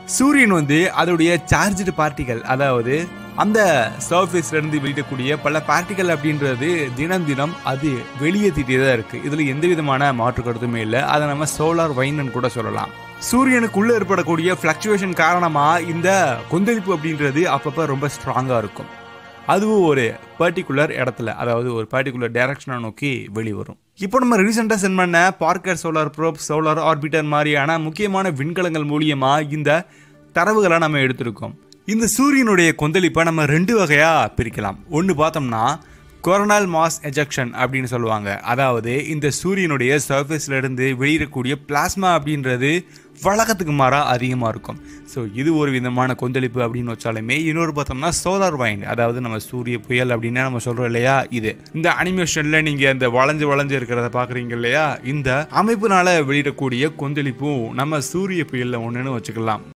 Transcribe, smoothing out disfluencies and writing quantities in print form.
சூரியன் அதோடைய charged particle, அதாவது அந்த சர்ஃபேஸ்ல இருந்து வெளியிடக்கூடிய பல பார்ட்டிகல் அப்படின்றது தினம் தினம் அது வெளியேற்றிட்டே தான் இருக்கு. இதுல எந்த விதமான மாற்று கருத்துமே இல்லை. அதை நம்ம சோலார் வைன்னு கூட சொல்லலாம். சூரியனுக்குள்ள ஏற்படக்கூடிய பிளக்சுவேஷன் காரணமா இந்த கொந்தளிப்பு அப்படின்றது அப்பப்ப ரொம்ப ஸ்ட்ராங்கா இருக்கும். அதுவும் ஒரு பர்டிகுலர் இடத்துல, அதாவது ஒரு பர்டிகுலர் டைரக்ஷனை நோக்கி வெளிவரும். இப்போ நம்ம ரீசெண்டாக சென்ட் பண்ண Parker solar probe, solar orbiter மாதிரியான முக்கியமான விண்கலங்கள் மூலியமா இந்த தரவுகளை நம்ம எடுத்திருக்கோம். இந்த சூரியனுடைய கொந்தளிப்பை நம்ம 2 வகையா பிரிக்கலாம். ஒன்று பார்த்தோம்னா கொரோனல் மாஸ் எஜெக்ஷன் அப்படின்னு சொல்லுவாங்க. அதாவது இந்த சூரியனுடைய சர்ஃபேஸ்ல இருந்து வெளியிடக்கூடிய பிளாஸ்மா அப்படின்றது வழக்கத்துக்கு மாறா அதிகமாக இருக்கும். ஸோ இது ஒரு விதமான கொந்தளிப்பு அப்படின்னு வச்சாலுமே, இன்னொரு பார்த்தோம்னா சோலார் வைண்ட், அதாவது நம்ம சூரிய புயல் அப்படின்னு நம்ம சொல்றோம் இல்லையா. இது இந்த அனிமேஷன்ல நீங்க இந்த வளைஞ்சு இருக்கிறத பாக்குறீங்க இல்லையா, இந்த அமைப்புனால வெளியிடக்கூடிய கொந்தளிப்பும் நம்ம சூரிய புயல்ல ஒண்ணுன்னு வச்சுக்கலாம்.